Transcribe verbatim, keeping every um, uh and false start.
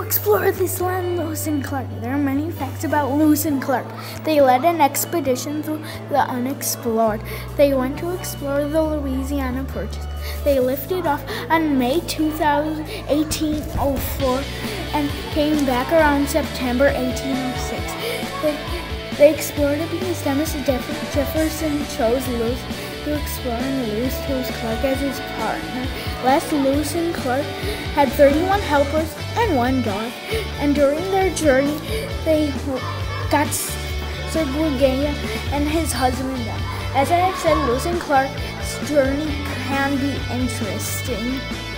explore this land, Lewis and Clark. There are many facts about Lewis and Clark. They led an expedition through the unexplored. They went to explore the Louisiana Purchase. They lifted off on May two thousand, eighteen oh four and came back around September eighteen oh six. They, they explored it because Thomas Jefferson chose Lewis to explore and Lewis chose Clark as his partner. Last, Lewis and Clark had thirty-one helpers and one dog, and during their journey, they got Sir Gugaya and his husband down. As I have said, Lewis and Clark's journey can be interesting.